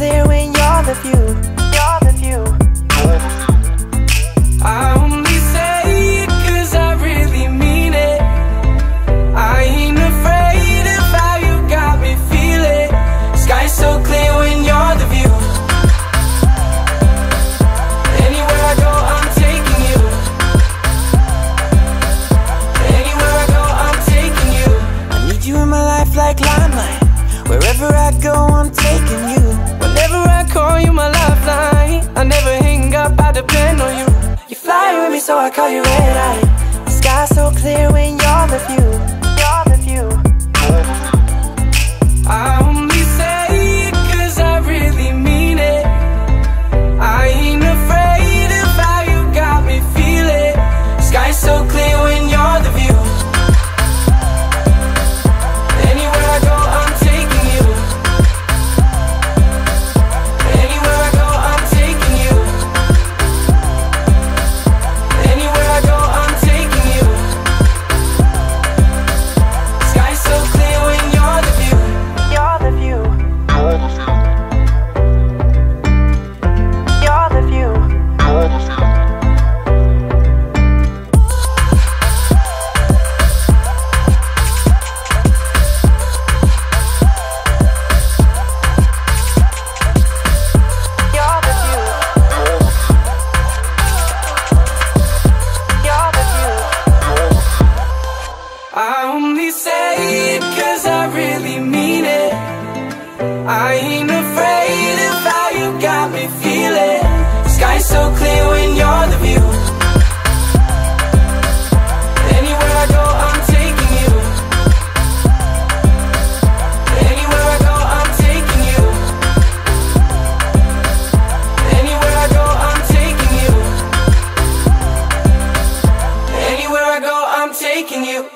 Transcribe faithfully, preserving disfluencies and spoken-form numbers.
clear when you're the view. You're the view. I only say it cause I really mean it. I ain't afraid of how you got me feeling. Sky's so clear when you're the view. Anywhere I go, I'm taking you. Anywhere I go, I'm taking you. I need you in my life like limelight. Wherever I go, I'm taking you. Whenever I call you my lifeline, I never hang up, I depend on you. You fly with me, so I call you red eye. The sky's so clear when you're the view. You're the view. I only say it cause I really mean it. I ain't afraid of how you got me feeling. Sky's so clear when you're the view. Anywhere I go, I'm taking you. Anywhere I go, I'm taking you. Anywhere I go, I'm taking you. Sky's so clear when you're the view. You're the view. You're the view. You're the view. You're the view. I only say it cause I really mean it. I ain't afraid of how you got me feeling. Sky's so clear when you're the view. Anywhere I go, I'm taking you. Anywhere I go, I'm taking you. Anywhere I go, I'm taking you. Anywhere I go, I'm taking you.